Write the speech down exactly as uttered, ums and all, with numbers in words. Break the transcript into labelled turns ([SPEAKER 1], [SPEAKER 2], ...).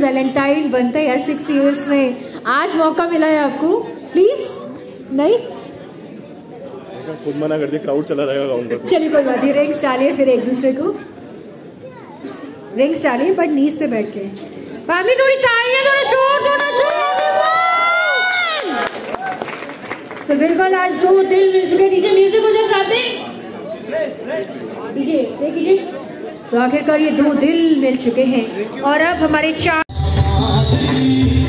[SPEAKER 1] Valentine बनता है यार सिक्स इयर्स में, आज मौका मिला है आपको, प्लीज। नहीं
[SPEAKER 2] खुद मना कर दिया, क्राउड चला रहेगा काउंटर।
[SPEAKER 1] चलिए कोई बात नहीं, रिंग्स डालिए फिर एक दूसरे को, रिंग्स डालिए बट नीज पे बैठ के। फैमिली थोड़ी तालियां, थोड़ा शोर होना चाहिए। सो बिल्कुल आज दो दिल मिल चुके। डीजे म्यूजिक हो जाए साथ में, डीजे प्ले कीजिए। तो आखिरकार ये दो दिल मिल चुके हैं और अब हमारे चार